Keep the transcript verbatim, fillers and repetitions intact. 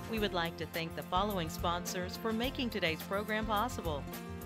We would like to thank the following sponsors for making today's program possible: